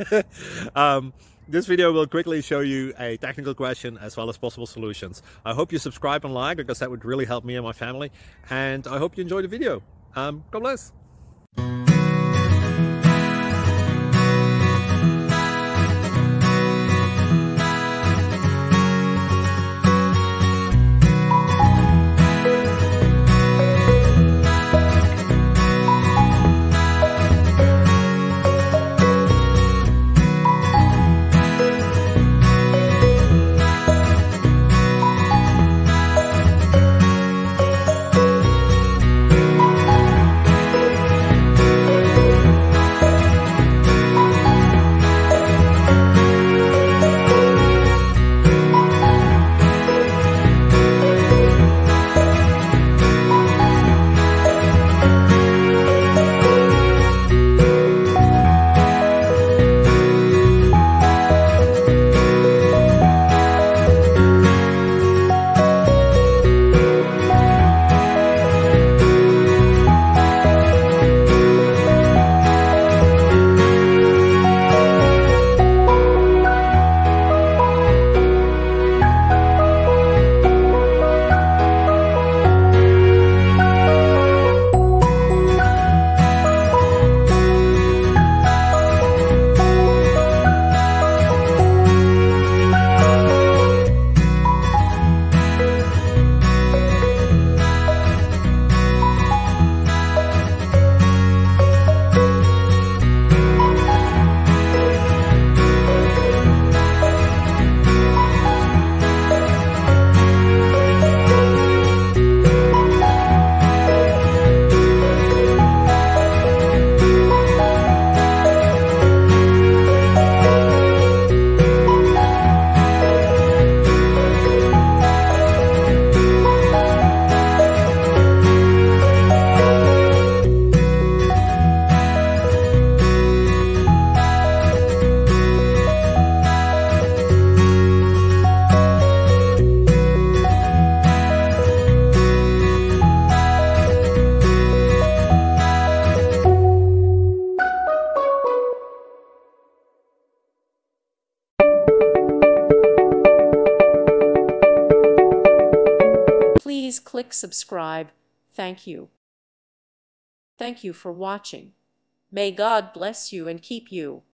This video will quickly show you a technical question as well as possible solutions. I hope you subscribe and like, because that would really help me and my family. And I hope you enjoy the video. God bless. Please click subscribe. Thank you. Thank you for watching. May God bless you and keep you.